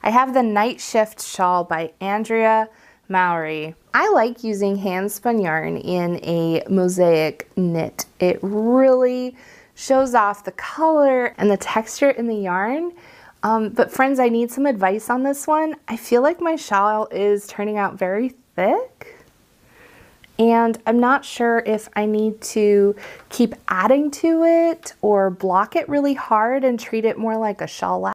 I have the Night Shift Shawl by Andrea Mowry. I like using hand spun yarn in a mosaic knit. It really shows off the color and the texture in the yarn. But friends, I need some advice on this one. I feel like my shawl is turning out very thick, and I'm not sure if I need to keep adding to it or block it really hard and treat it more like a shawl